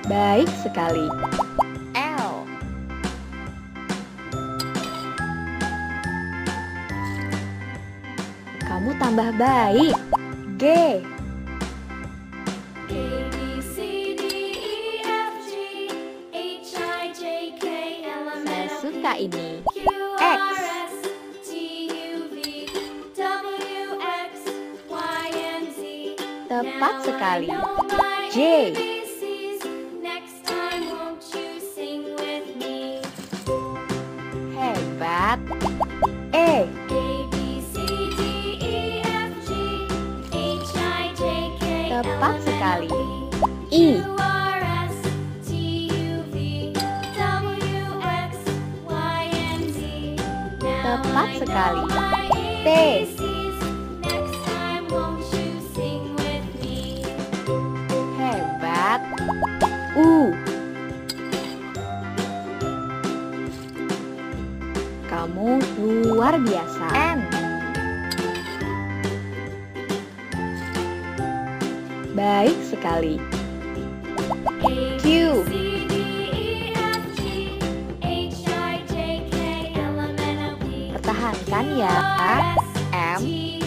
Baik sekali. L. Kamu tambah baik. G. Saya suka ini. X. Tepat sekali. J. Hebat. E. Tepat sekali. I. Tepat sekali. T. Hebat. U. Kamu luar biasa. N. Baik sekali. Q. Pertahankan ya. M.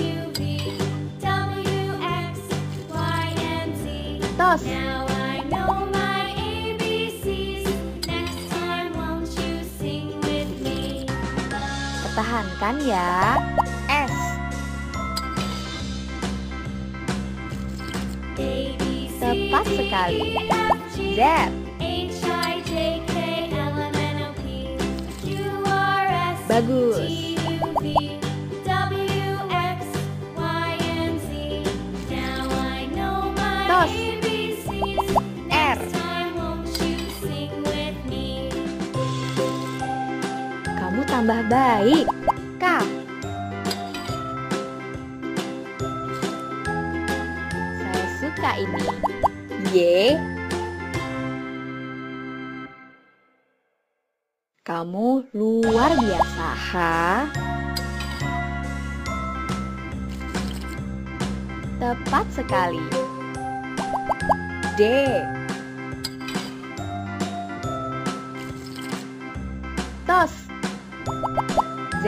Tos. Pertahankan ya. S. Tepat sekali. Z. Bagus. Tos. R. Kamu tambah baik. K. Saya suka ini. Y. Kamu luar biasa. H. Tepat sekali. D. Tos. Z.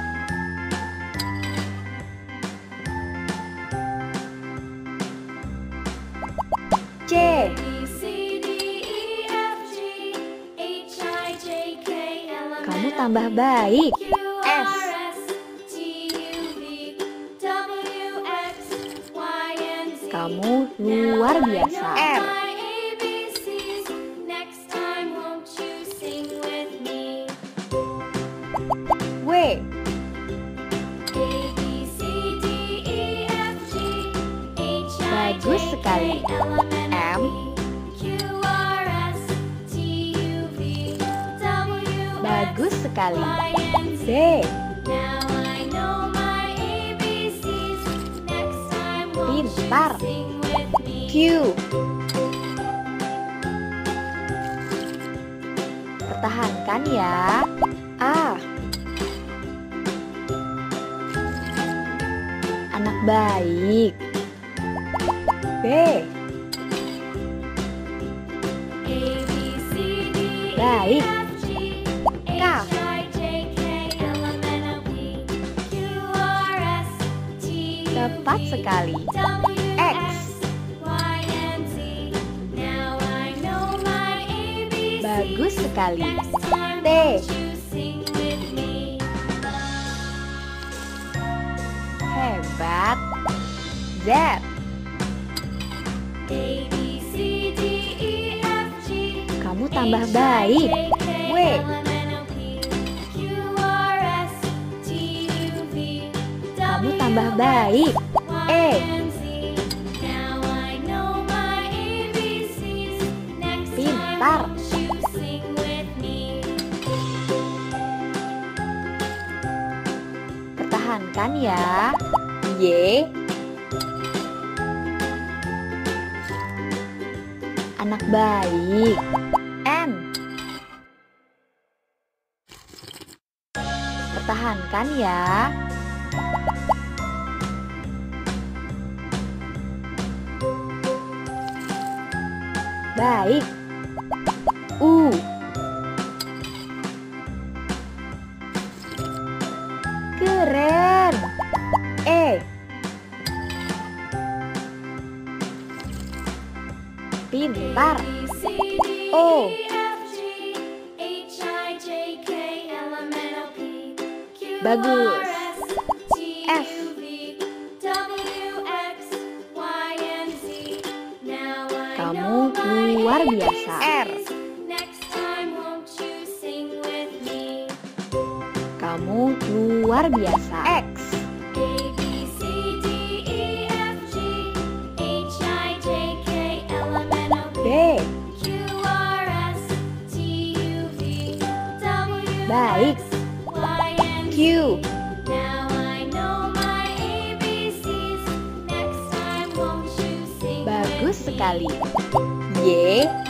C. Kamu tambah baik. S. Kamu luar biasa. R. W. Bagus sekali. M. Bagus sekali. Z. Pintar. Q. Pertahankan ya. A. Anak baik. B. Baik. K. Tepat sekali. X. Bagus sekali. T. Hebat. Z. Kamu tambah baik. W. Kamu tambah baik. E. Pintar. Pertahankan ya. Y. Anak baik. N. Pertahankan ya. Baik. U. Keren. E. Pintar. O. Bagus. F. Kamu luar biasa. R. Kamu luar biasa. X. B. Baik. Q. Bagus sekali. Y.